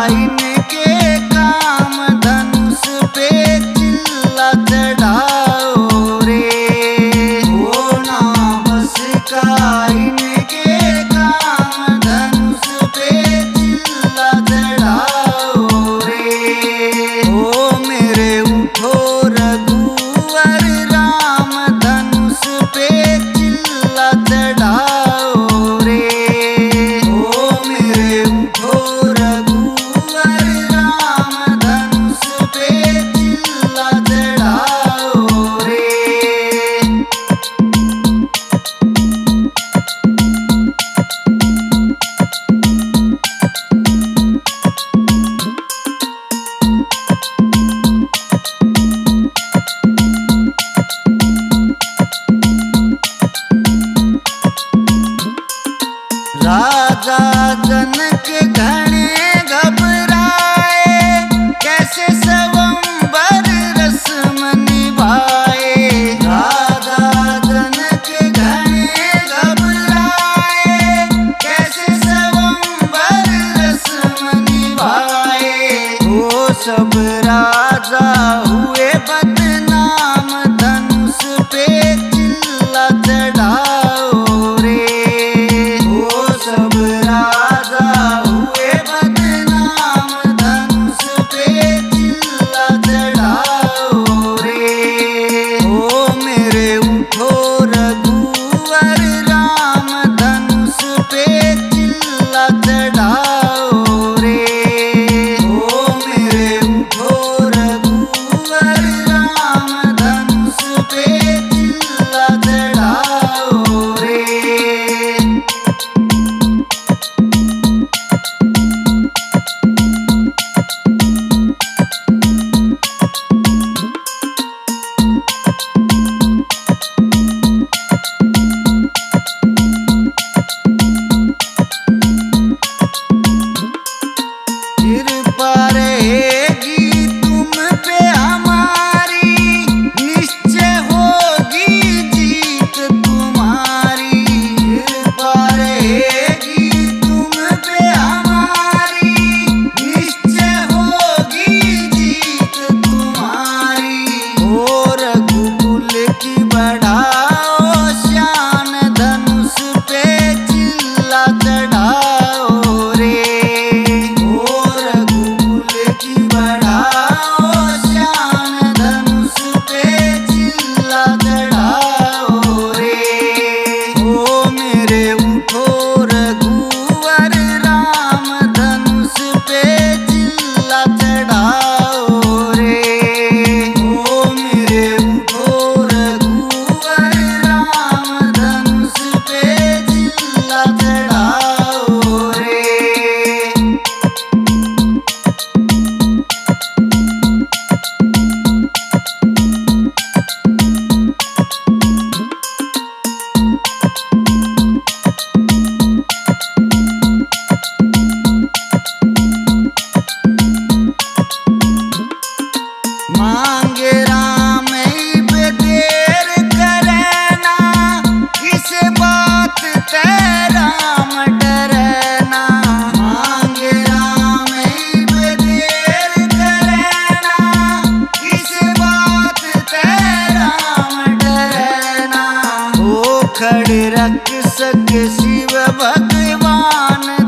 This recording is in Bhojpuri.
इनके काम, धनुष पे चिल्ला चढ़ाओ रे। हो ना बस का इनके काम, धनुष पे चिल्ला चढ़ाओ रे। ओ मेरे उठो रघुवर राम, धनुष पे चिल्ला चढ़ाओ रे। ओ मेरे उठो रघुवर राम, धनुष पे चिल्ला चढ़ाओ रे। राजा जनक घने घबराए, कैसे स्वयंवर रस्म निभाए। राजा जनक घने घबराए, कैसे स्वयंवर रस्म निभाए। वो सब राजा हुए बदनाम, धनुष पे चिल्ला चढ़ाओ रे। सब राजा हुए बदनाम, धनुष पे चिल्ला चढ़ाओ रे। ओ मेरे उठो रघुवर राम, धनुष पे चिल्ला चढ़ाओ रे। ओ मेरे उठो रघुवर राम, धनुष पे चिल्ला चढ़ाओ रे। कृपा रहेगी तुम पे हमारी, निश्चय होगी जीत तुम्हारी। कृपा रहेगी तुम पे हमारी, निश्चय होगी जीत तुम्हारी। ओ रघुकुल की बढ़ाओ शान, धनुष पे चिल्ला चढ़ाओ रे। की बढ़ाओ शान, धनुष पे चिल्ला चढ़ाओ रे। ओ मेरे उठो रघुवर राम, धनुष पे चिल्ला चढ़ाओ रे। ओ मेरे उठो रघुवर राम, धनुष पे चिल्ला चढ़ाओ रे। मांगे राम पे देर करना, किस बात ते राम डरना। मांगे राम पे देर करना, किस बात ते राम डरना। ओ खड़े रख सके शिव भगवान,